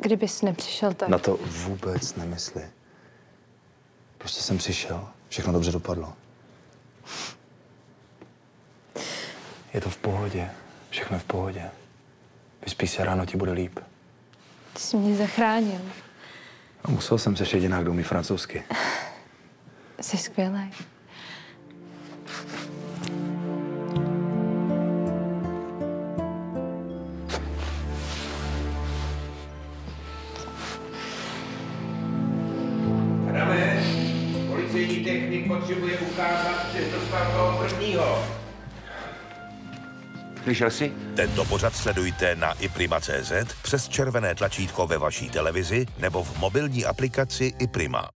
Kdybys nepřišel, tak... Na to vůbec nemysli. Prostě jsem přišel, všechno dobře dopadlo. Je to v pohodě, všechno je v pohodě. Vyspíš se, ráno ti bude líp. Ty jsi mě zachránil. A musel jsem se šedit, kdo umí francouzsky. Jsi skvělý. Adame, policejní technik potřebuje ukázat cestovství toho prvního. Slyšel jsi? Tento pořad sledujte na iprima.cz, přes červené tlačítko ve vaší televizi nebo v mobilní aplikaci iPrima.